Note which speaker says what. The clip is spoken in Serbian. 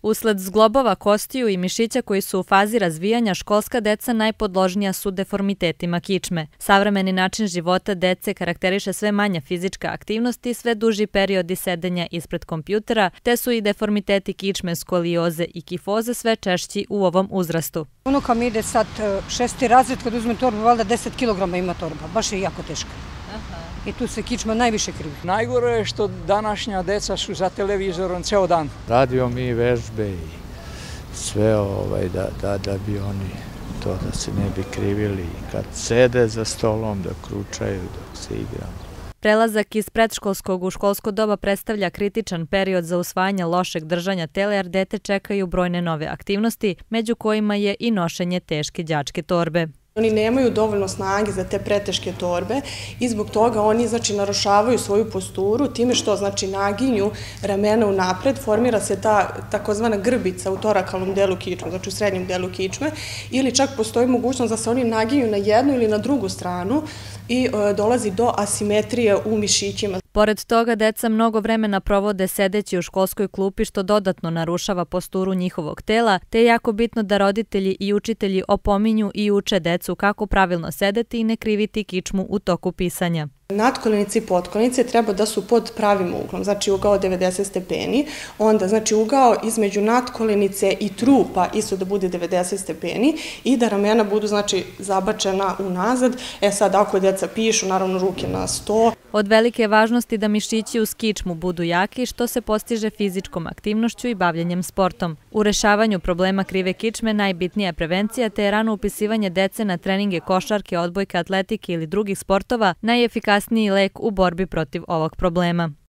Speaker 1: Usled zglobova kostiju i mišića koji su u fazi razvijanja, školska deca najpodložnija su deformitetima kičme. Savremeni način života dece karakteriše sve manja fizička aktivnost i sve duži periodi sedenja ispred kompjutera, te su i deformiteti kičme, skolioze i kifoze sve češći u ovom uzrastu.
Speaker 2: Unuka mi ide sad 6. razred, kad uzme torbu, valjda 10 kilograma ima torba, baš je jako teška. I tu se kičma najviše krivi.
Speaker 3: Najgore je što današnja deca su za televizorom ceo dan.
Speaker 4: Radio mi vežbe i sve da bi oni to da se ne bi krivili kad sede za stolom, da kručaju, dok se igramo.
Speaker 1: Prelazak iz predškolskog u školsko doba predstavlja kritičan period za usvajanje lošeg držanja tela jer dete čekaju brojne nove aktivnosti, među kojima je i nošenje teške đačke torbe.
Speaker 5: Oni nemaju dovoljno snage za te preteške torbe i zbog toga oni narušavaju svoju posturu time što naginju ramena unapred, formira se ta takozvana grbica u torakalnom delu kičme, znači u srednjem delu kičme, ili čak postoji mogućnost da se oni naginju na jednu ili na drugu stranu i dolazi do asimetrije u mišićima.
Speaker 1: Pored toga, deca mnogo vremena provode sedeći u školskoj klupi što dodatno narušava posturu njihovog tela, te je jako bitno da roditelji i učitelji opominju i uče decu kako pravilno sedeti i ne kriviti kičmu u toku pisanja.
Speaker 5: Natkolenice i potkolenice treba da su pod pravim uglom, znači ugao 90 stepeni, onda znači ugao između natkolenice i trupa isto da bude 90 stepeni i da ramena budu znači zabačena unazad. Sad ako deca pišu, naravno ruke na sto.
Speaker 1: Od velike je važnosti da mišići uz kičmu budu jaki, što se postiže fizičkom aktivnošću i bavljenjem sportom. U rešavanju problema krive kičme najbitnija je prevencija, te je rano upisivanje dece na treninge košarke, odbojke, atletike ili drugih sportova najefikasniji lek u borbi protiv ovog problema.